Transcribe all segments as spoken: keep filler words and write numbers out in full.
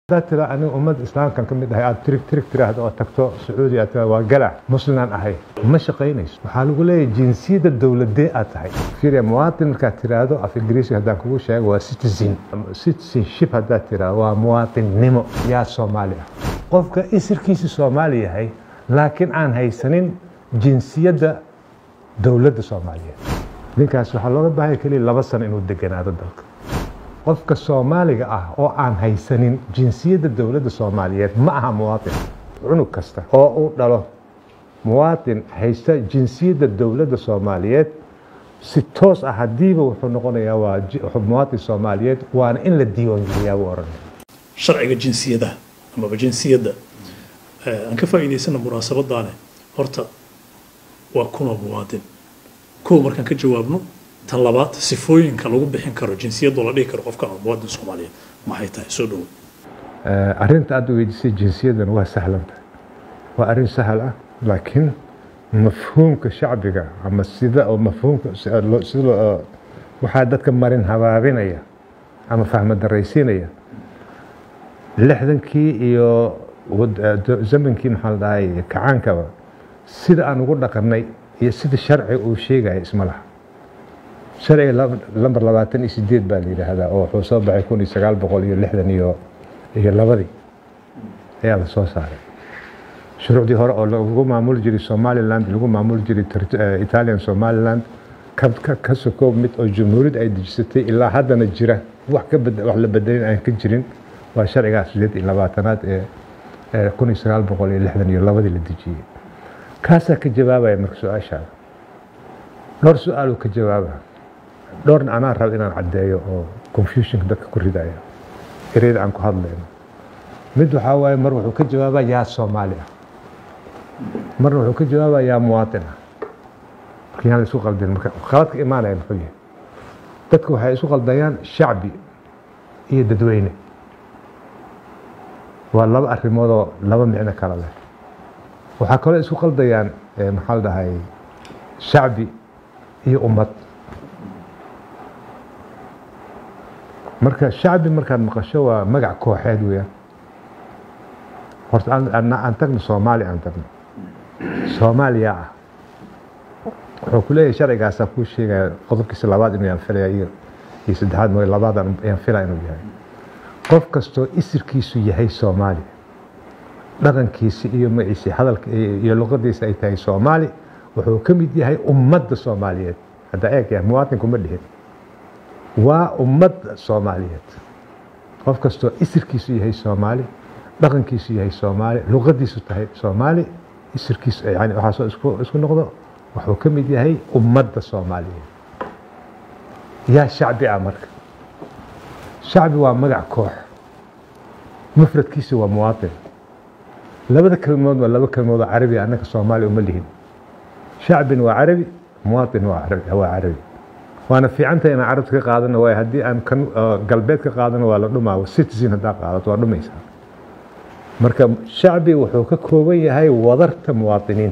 ترى أنا أمد إسلام كان كم ده هاد ترك ترك ترى هذا تكتو سعودي أتا وقلع مسلمان أهي مش قينيش وحالو قلة جنسية الدولة دي أتهي في مواطن كتير هذا في إنجليزي هذا كوي شيء هو citizen citizenship هذا ترى هو مواطن نمو يا سوماليا قفك إسر كيس سوماليا هاي لكن عن هاي سنين جنسية دولة سوماليا لكن سبحان بهاي كلي لبسنا إنه دقنا هذا الدلك qofka Soomaaliga ah oo aan haysanin jinsiyadda dawladda Soomaaliyeed ma aha muwaadin cunug kasta oo uu dhalo muwaadin haysta jinsiyadda dawladda Soomaaliyeed si toos ah hadiiba wuxuu noqonayaa waa muwaadin Soomaaliyeed waana in la diiwaangeliyaa waran sharciga jinsiyada ama jinsiyadda aan ka faa'iideysana munaasabadaana horta waa kuma muwaadin koo markaan ka jawaabno طلبات سفوين كلو بحين كرو جنسية دولة ليه كرو قف كانوا مواد الصومالية ما هي تاي سودو. أرنت أدو يجسي جنسية دنوا سهلة وأرن سهلة لكن مفهوم كشعبي أما السيدة أو مفهوم سيدة وحادت كمارين هبابين أيه أما فهم الرئيسين أيه لحظن كي يو زمن كي محل داي كعان كوا سيدة أنا أقول لك إني هي سيدة الشرعي وشيء اسمه لها شرعي لمبر لباتن إسديد بالي هذا أو حساب بيكون يسقال بقولي اللحظة يو هي لبدي هي على صوص هذا شروع دي هراء لو معمول جري سومالي لاند لو معمول جري إيطاليان سومالي لاند كب كسكوب مت الجمهورية أي دجستي إلا هذا نجرة وحكي بد وحلا بدين عن كجرين وشرعي أسديد إلا باتنات كون يسقال بقولي اللحظة يو لبدي للدجية كاسة كجوابه مركزو أشار نور سؤال كجوابه دورن أنا رأي إن عدايو أو confusion دك كوريدايا يريد عنك هذا لنا مدو حواي مروح كجوابه يا سوماليا مروح كجوابه يا مواطنة كيان سوق الدين خلاص إيمانه الفقيه تذكر هاي سوق الديان شعبي هي ددوينه والله بأخر موضوع لا بمعنى كلا له وحكوا سوق الديان محل ده هاي شعبي هي أمة marka shacbi markaan maqasho waa magac kooxeed weeyaan horta aan aan tagno Soomaali aan tagno Soomaaliya wuxuu ku leeyahay sharcigaas ku sheegay qodobkiisa labaad inuu yaan filayo iyo saddexaad mooy labaad aan filayo inuu yahay qof kasto isirkiisu yahay Soomaali dhaqankiisa iyo magaciisa hadalka iyo luqadiisa ay tahay Soomaali wuxuu ka mid yahay ummadda Soomaaliyeed hada eeg yahay muwaadinku ma dhihin وأمة صومالية قف كستو إسر كيسو يهي صومالي لغن كيسو يهي صومالي لغدي ستهي صومالي إسر كيسو يعني وحاسو اسكو اسكو نقضو وحكم يهي أمة صومالية يا شعبي عمرك شعبي ومقع كوح مفرد كيسو ومواطن لا بدك الموضوع ولا بدك الموضوع عربي أنك صومالي ومليهن شعب وعربي مواطن وعربي هو عربي وأنا في عنتي أنا عرفت كقاعدنا ويا هدي أنا كان قلبيت كقاعدنا ولا نما والسيتيزين هذا قاعدة ولا نما يسار مركب شعبي وحوك كوبية هاي وضرت مواطنين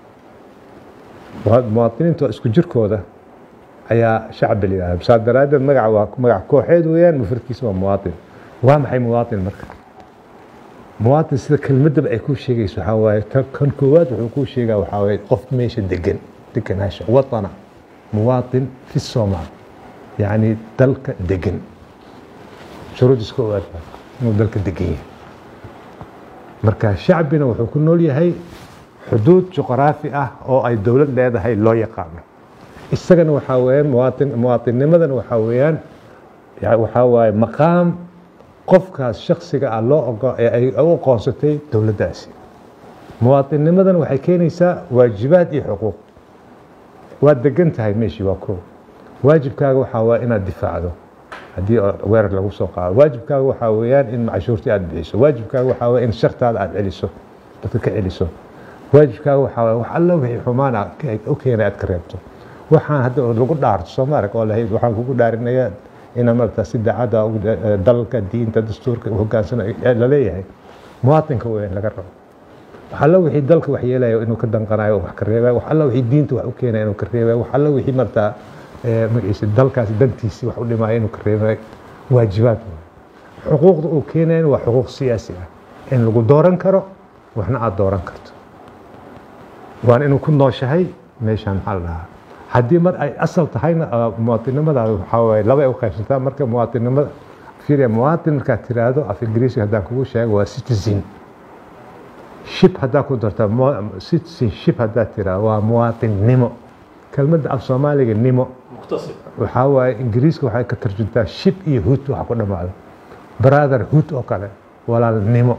وهاد مواطنين تو اسكو جركو ده أيا شعب اللي بساد درادة مقع مقع كوحيد ويان مفرد كيسوا مواطن وهم حي مواطن مركب مواطن سيدا كلمة بقى يكون شيء يسوي حواي كان كواد وحكون شيء وحواي قفت ميش الدقن دقن هاش وطنا مواطن في الصومال يعني دلك دقن شروط سكوات انه دلك دقيه مركز شعبنا وحو كنو ليهي حدود جغرافي او اي دولة ليدهي لو يقام السجن وحاويان مواطن مواطن نمدن وحاويان يعني وحاوي مقام قفكاس شخصي الله او قوستي دولة داسي مواطن نمدن وحي كينيسا واجبات اي حقوق وادقنت هاي ماشي واكو واجبكاغا waxaa waa inaad difaacdo hadii weerar lagu soo qaado waajibkaaga waxaa weeyaan in cashuurtii aad bixiso waajibkaaga waxaa waa in shartaada aad celiso dadka ka celiso waajibkaaga waxaa waa wax alla wixii xumaan ah oo keenay aad ka reebto waxaan hadda lagu dhaarto Soomaaliya oo lahayd waxaan kugu dhaarinayaa in marta si daacada dalka diinta dastuurka u hogaansanayo la leeyahay muwaadinka weyn laga rabo وحلا وحي دلك وحي لا إنه كدن قناة وحكريبة وحلا وحي دينته وحكينا إنه كريبة وحلا وحي مرتا مقيس دلك دنتيسي وحول ما إنه كريبة واجبات xuquuqda uu keenayn waa xuquuq siyaasi ah in lagu dooran karo waxna aad dooran karto waan inuu ku nooshahay meeshaan maxaa la dhahaa haddii mar ay asal tahayna muwaatinnimadaada waxaa waaye laba ay u qaybsantaa marka muwaatinnimada fiiriya muwaatin markaad tiraahdo af ingiriisiga haddaan kugu sheego waa citizen ship haddaa ku darta citizenship haddaad tiraahdo waa muwaatinnimo kelmadda af soomaaliga nimo waxaa waaye ingiriiska waxay ka tarjuntaa ship iyo hood waxa ku dhammaado brotherhood oo kale walaalnimo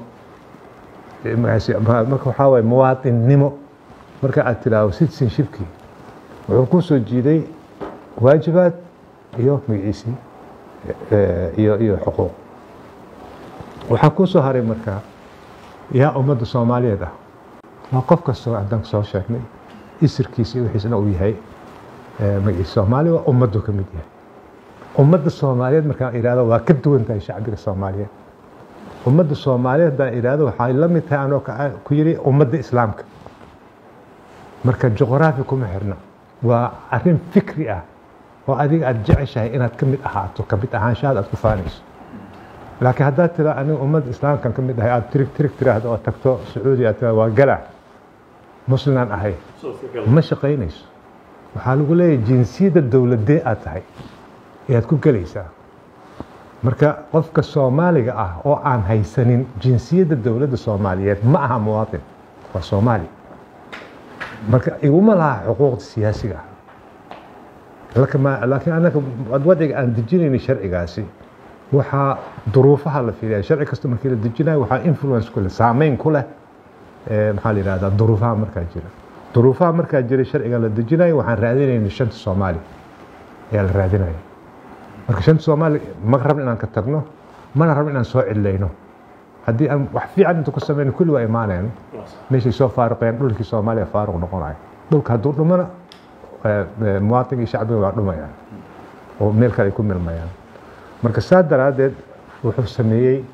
marka waxaa waaye muwaatinnimo marka aad tiraahdo citizenshipkii wuxuu ku soo jiiday waajibaad iyo magaciisii iyo iyo xuquuq waxaa ku soo haray markaa yaa ummadda soomaaliyeed ah waa qof kastoo haddaan soo sheegnay isirkiisa iyo wixiisna uu yahay magaciisa soomaaliya waa ummaddu ka mid yahay ummadda soomaaliyeed markaan idhaahdo waa ka duwan tahay shacbiga soomaaliyeed ummadda soomaaliyeed haddaan idhaahdo waxay la mid tahay anoo ku yidhi ummadda islaamka marka juqraafi kuma xirna waa arrin fikri ah oo adiga aad jeceshahay inaad ka mid ahaato ka mid ahaanshahaad aad ku faanayso laakiin haddaad tiraa aniga ummadda islaamkan ka mid ahay aad tirig tirig tiraahdo oo tagto sacuudi aad tiraa waa gala muslimaan ahay ma shaqaynayso waxaa lagu leeyahay jinsiyadda dowladee aad tahay ayaad ku gelaysaa marka qofka soomaaliga ah oo aan haysanin jinsiyadda dowladda soomaaliyeed ma aha muwaatin waa soomaali marka iguma laha xuquuqda siyaasiga ah laakiin anaga wadciga aan dejinayna sharcigaasi waxaa duruufaha la fiiriyaa sharci kasta markii la dejinayo waxaa influence ku leh saameyn ku leh maxaa la yidhahdaa duruufaha markaa jira duruufaha markaa jira sharciga la dejinayo waxaan raadinayna shanta soomaali ayaa la raadinaya marka shanta soomaali ma rabno inaan ka tagno mana rabno inaan soo cidlayno haddii aan wax fiican inta ku samayno kulli waa imaanayno meeshay soo faaruqeen dhulkii soomaaliya faaruq noqonayo dhulka hadduu dhumana muwaatin iyo shacbiga waa dhumayaan oo meel kale ay ku milmayaan marka saa daraaddeed wuxuu sameeyey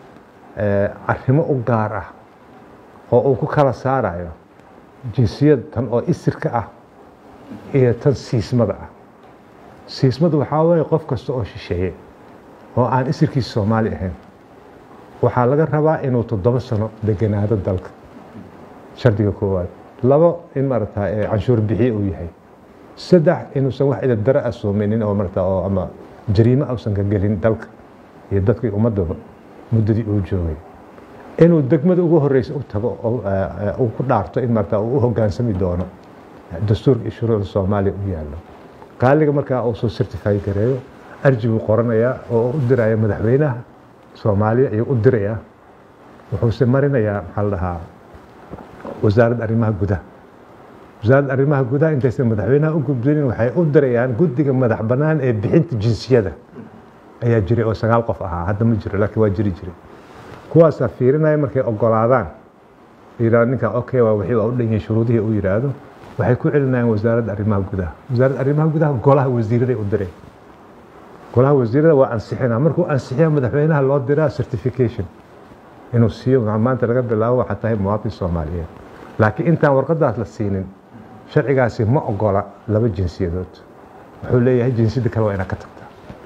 arrimo u gaar ah oo uu ku kala saarayo jinsiyad tan oo isirka ah iyo tan siismada ah siismada waxaa weeye qof kasta oo shisheeye oo aan isirkiisa soomaali ahayn waxaa laga rabaa inuu toddoba sano deganaado dalka shardiga koowaad labo in maaragtaa canshuur bixiye uu yahay saddex inuusan wax idab dara asoomaynin oo maaragtaa oo ama jariimo ausan ka gelin dalka iyo dadkii ummadaba muddadii uu joogay inuu degmada ugu horeysa u tago uu ku dhaarto in maaragtaa uu u hoggaansami doono dastuurka iyo shuruucda soomaaliya u yaallo qaaliga markaa uu soo certify gareeyo arji buu qoranayaa oo u diraya madaxweynaha soomaaliya ayuu u dirayaa wuxuuse marinayaa maxaa la dhahaa wasaaradda arrimaha gudaha wasaaradda arrimaha gudaha intaysan madaxweynaha u gudbinin waxay u dirayaan guddiga madax bannaan ee bixinta jinsiyada ayaa jiray oo sagaal qof ahaa hadda ma jiro laakiin waa jiri jiray kuwaasaa fiirinaya markay ogolaadaan yidhahdo ninkaa okay waa wixii waa u dhan yahay shuruudihii uu yidhaahdo waxay ku celinayaan wasaaradda arrimaha gudaha wasaaradda arrimaha gudaha golaha wasiiraday u diray golaha wasiirada waa ansixinaa markuu ansixiya madaxweynaha loo diraa certification inuu siiyo maanta laga bilaabo waxaa tahay muwaatin soomaaliyeed laakiin intaan warqadaas la siinin sharcigaasi ma ogola laba jinsiyadood wuxuu leeyahay jinsiyadda kale waa inaad ka tagtaa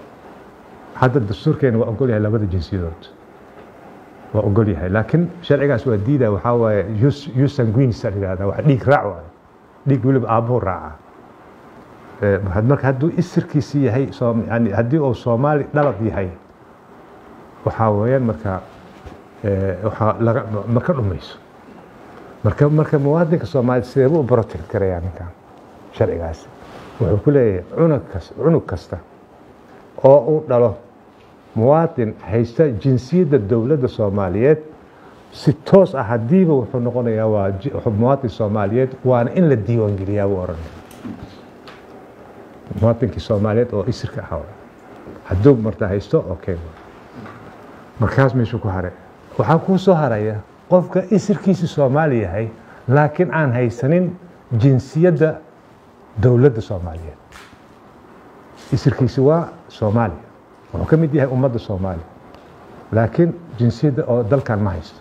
hadda dastuurkeena waa ogol yahay labada jinsiyadood waa ogol yahay laakiin sharcigaas waa diidaya waxaa waaye usanguinis la yidhahdaa wax dhiig raac waayo dhiig weliba aabbuhu raaca marka hadduu isirkiisi yahay yani haddii uu soomaali dhalad yahay waxaa weeyaan marka waxaa laga ma ka dhumayso marka marka muwaadinka soomaaliya sideebuu u protect garayaa ninkan sharcigaasi wuxuu ku leeyahay cunug kas cunug kasta oo uu dhalo muwaadin haysta jinsiyadda dowladda soomaaliyeed si toos ah haddiiba wuxuu noqonayaa waa muwaadin soomaaliyeed waana in la diiwaangeliyaa buu oranaya muwaadinkii soomaaliyeed oo isirka ahaa hadduu marta haysto okay markaas meeshuu ku haray waxaa kuu soo haraya qofka isirkiisa soomaali yahay laakiin aan haysanin jinsiyadda dowladda soomaaliyeed isirkiisi waa soomaaliya wuxuu ka mid yahay ummadda soomaaliya laakiin jinsiyadda oo dalkan ma haysto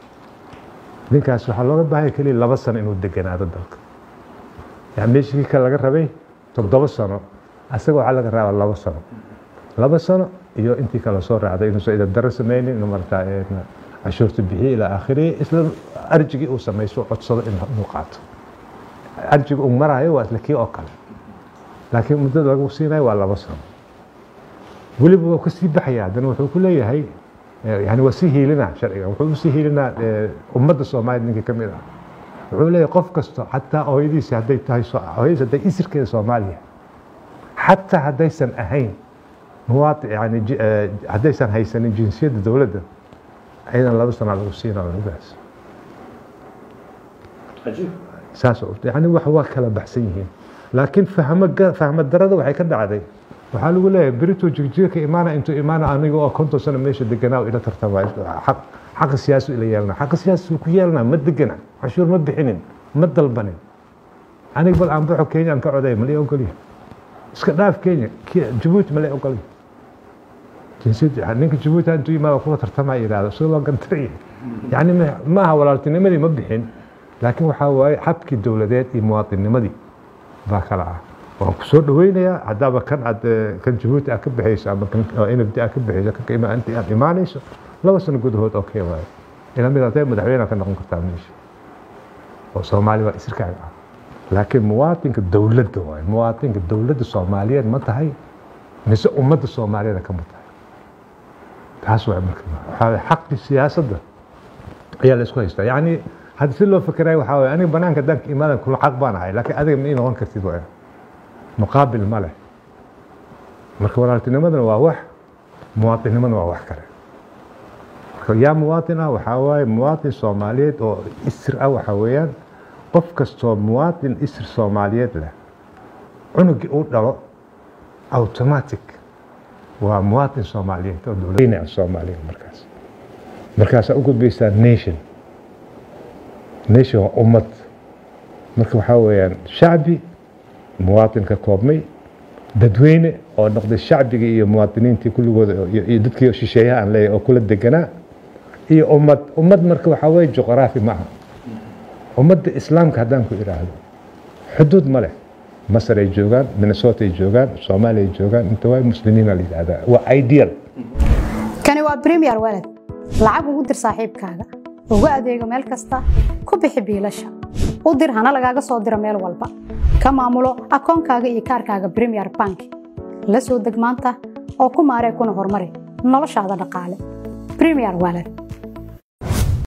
ninkaas waxaa looga baahanya keliya laba sano inuu deganaado dalka yani meeshii kale laga rabay toddoba sano asaga waxaa laga rabaa laba sano laba sano iyo intii kala soo raacday inuu soo ida daro sameeynin inuu markaa cashuurta bixiyo ilaa aakhirihii isla arjigii uu samayso codsado inuu qaato arjiga uu marayo waa isla kii oo kale laakiin muddada lagu siinayo waa laba sano weliba waa kasii baxaya haddana wuxuu ku leeyahay yani waa sii hiilinaa sharciga wuxuu usii hiilinaa ummadda soomaaliyed ninkii ka mid ah wuxuu leeyahay qof kasto xataa hooyadiisi hadday tahay hooyadiisi hadday isirkeeda soomaaliya xataa haddaysan ahayn muwaati yani haddaysan haysanin jinsiyadda dowladda aydan laba sano lagu siinayo lugaas saas yani wax waa kala baxsan yihiin laakiin fahmo fahmo darada waxay ka dhacday waxaa lagu leeyahay berito jigjiirka imaana intuu imaana aniga oo konton sano meesha deganaa ila tartamaayo xaq xaq siyaasi ila yeelna xaq siyaasi ku yeelna ma degana cashuur ma bixinin ma dalbanin aniga bal aan baxo Kenya aan ka coday ma leeyahay ogoliyo iska dhaaf Kenya Djibouti ma leeyahay ogoliyo jinsiyada ninka Djibouti intuu imaana ku tartamaayo iraado soo loo gantay yani ma aha walaaltinimadii ma bixin laakiin waxa waaye xabkii dowladeed iyo muwaadinimadii baa kala ah waan ku soo dhaweynayaa hadaba kan aad kan Djibouti aad ka bixayso ama kan N F D aad ka bixayso ka qiimo inta aad imaanayso laba sano gudahood oo kee waaye ila mid ah madaxweynaha ka noqon kartaa meesha oo Soomaali waa isirkaaga ah laakiin muwaadinka dowladda waaye muwaadinka dowladda Soomaaliyeed ma tahay mise ummadda Soomaaliyeed ka mid tahay taas waa markaa xaqi siyaasadda ayaa la isku haystaa yani هذا سلوا فكرة وحاول أنا بنان كذاك إيمانا كل حق بانعي لكن هذا من هون كثير بقى مقابل ماله مركوراتنا مثلا واحد مواطن مثلا واحد كره يا مواطنة وحاول مواطن صوماليات أو إسر أو حويان قف كستو مواطن إسر صوماليات له عنق أو أوتوماتيك ومواطن صوماليات أو دولة الصومالية مركز مركز أقول بيسا نيشن نيشو أمت مركب حويان شعبي مواطن كقومي بدوينه أو نقد الشعبي مواطنين تي كل يدك شيء عن لي أو كل الدجناء هي أمت أمت مركب حوي جغرافي معها أمت الإسلام كهدان كإيران حدود ملح مصر يجوجان مينيسوتا يجوجان الصومال يجوجان أنتوا مسلمين اللي هذا وأيديال كانوا بريمير ولد لعبوا ودر صاحب كذا ugu adeego meel kasta ku bixi biilasha u dir hana lagaaga soo diro meel walba ka maamulo akoonkaaga iyo kaarkaaga Premier Bank la soo deg maanta oo ku maaree kuna horumari noloshaada dhaqaale Premier Wallet